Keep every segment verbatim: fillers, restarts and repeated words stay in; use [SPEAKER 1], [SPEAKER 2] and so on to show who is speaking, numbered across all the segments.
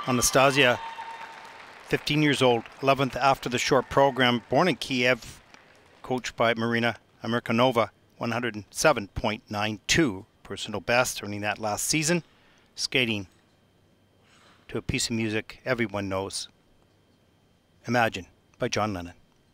[SPEAKER 1] Anastasia, fifteen years old, eleventh after the short program, born in Kiev, coached by Marina Amirkanova, one oh seven point nine two personal best, earning that last season, skating to a piece of music everyone knows, Imagine by John Lennon.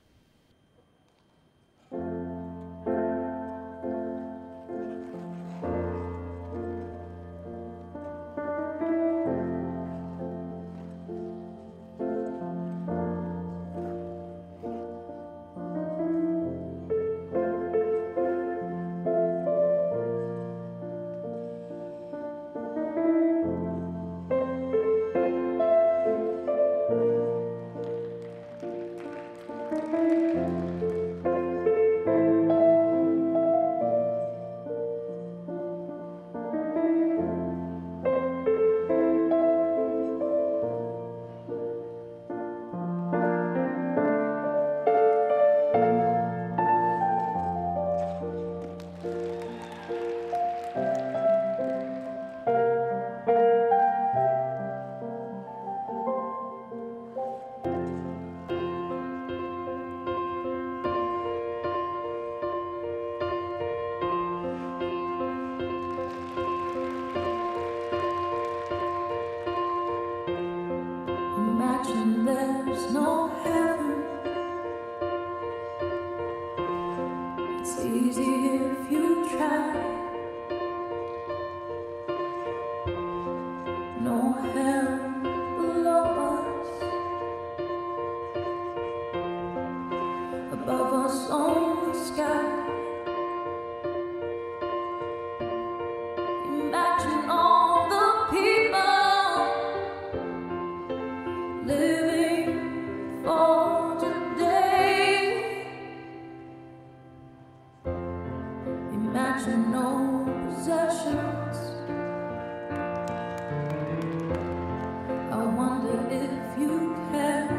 [SPEAKER 2] Imagine there's no heaven. It's easy if you try. No hell below us, above us only sky. Imagine all the people living for today. Imagine no possessions. I wonder if you care.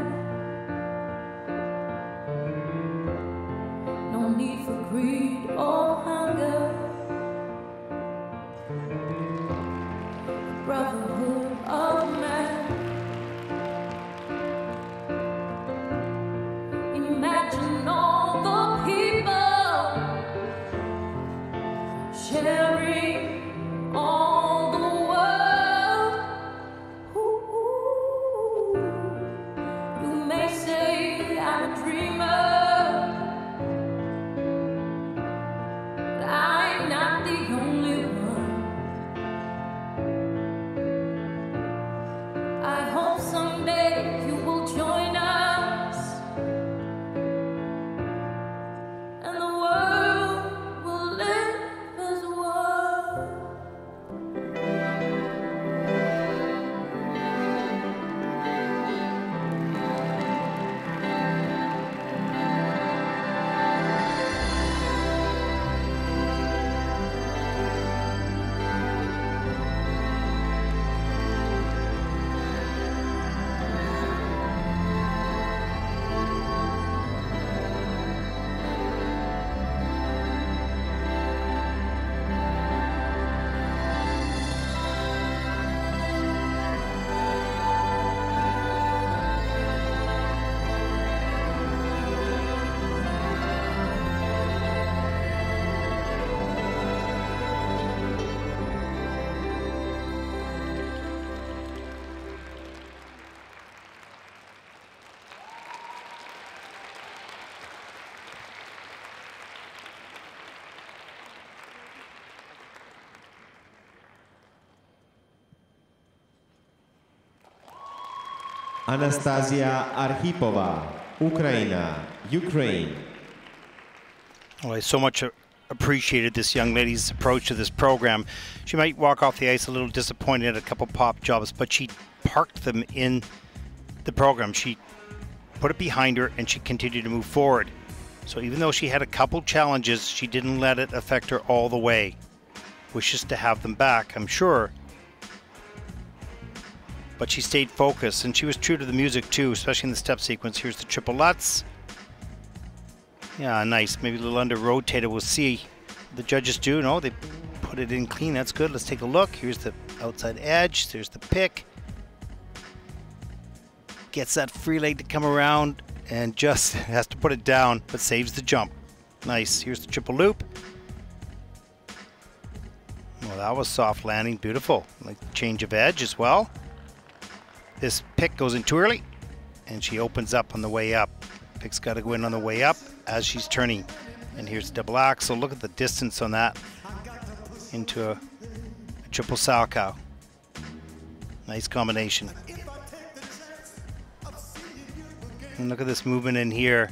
[SPEAKER 2] No need for greed or hunger. Brotherhood of man. Imagine all the people sharing all the world. Ooh, you may say I'm a dreamer, but I'm not the only one. I hope someday you will join us, and the world will live as one.
[SPEAKER 3] Anastasia Arhipova, Ukraine, Ukraine.
[SPEAKER 1] Well, I so much appreciated this young lady's approach to this program. She might walk off the ice a little disappointed at a couple pop jobs, but she parked them in the program. She put it behind her and she continued to move forward. So even though she had a couple challenges, she didn't let it affect her all the way. Wishes to have them back, I'm sure. But she stayed focused, and she was true to the music too, especially in the step sequence. Here's the triple Lutz. Yeah, nice. Maybe a little under rotated. We'll see. The judges do. No, they put it in clean. That's good. Let's take a look. Here's the outside edge. There's the pick. gets that free leg to come around and just has to put it down, but saves the jump. Nice. Here's the triple loop. Well, that was soft landing. Beautiful. Like change of edge as well. This pick goes in too early, and she opens up on the way up. Pick's got to go in on the way up as she's turning. And here's the double axel. Look at the distance on that into a, a triple Salchow. Nice combination. And look at this movement in here.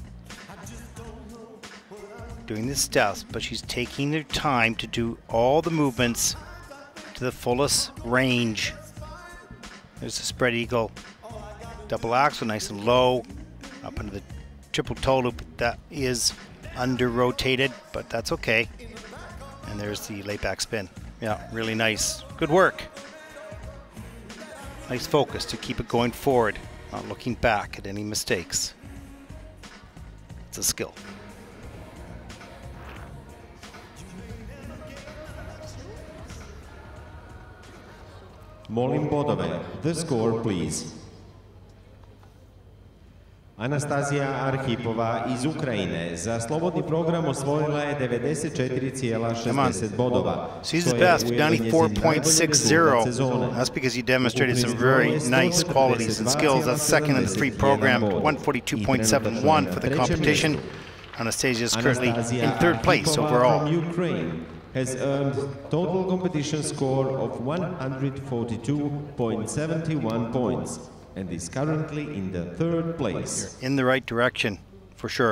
[SPEAKER 1] Doing this stealth, but she's taking her time to do all the movements to the fullest range. There's the spread eagle. Double axel, nice and low. Up into the triple toe loop. That is under rotated, but that's okay. And there's the lay back spin. Yeah, really nice. Good work. Nice focus to keep it going forward, not looking back at any mistakes. It's a skill.
[SPEAKER 3] Molim bodove. The score, please. Anastazija Arhipova iz Ukrajine za slobodni program osvojila je devedeset četiri zarez šezdeset bodova.
[SPEAKER 1] She's the best, ninety-four point six zero. That's because you demonstrated some very nice qualities and skills. That's second in the free program, one forty-two point seven one for the competition. Anastasia is currently in third place overall.
[SPEAKER 3] Ukraine has earned total competition score of one hundred forty-two point seven one points and is currently in the third place.
[SPEAKER 1] In the right direction, for sure.